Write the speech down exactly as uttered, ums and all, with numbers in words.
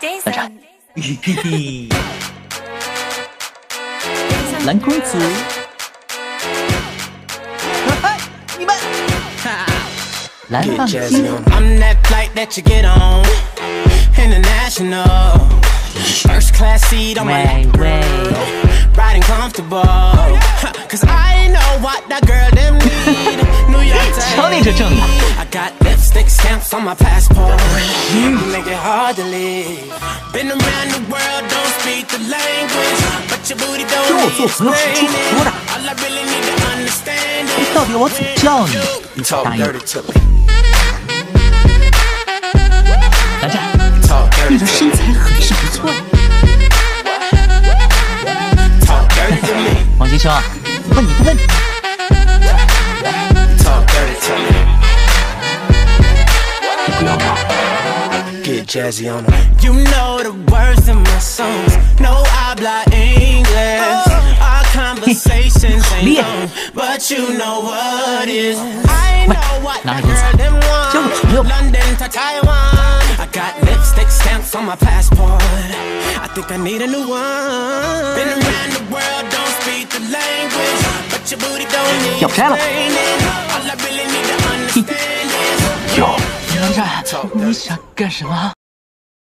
蓝湛，嘿嘿，蓝公主，嗨，你们，蓝放心。First class seat on my lap, riding comfortable. Cause I know what that girl them need. New York City. I got lipstick stamps on my passport. Make it hard to leave. Been around the world, don't speak the language, but your booty don't need explaining. All I really need to understand is 到底我怎么叫你？大爷。蓝湛，你的身材很是不错呀。王金兄，问你个问题。你不要闹。Get jazzy on them. You know the words in my songs. No habla English. Our conversations ain't long, but you know what is. I know what the girl them want. London to Taiwan. I got lipstick stamps on my passport. I think I need a new one. Been around the world, don't speak the language, but your booty don't need explaining. All I really need to understand is. 哟，蓝湛，你想干什么？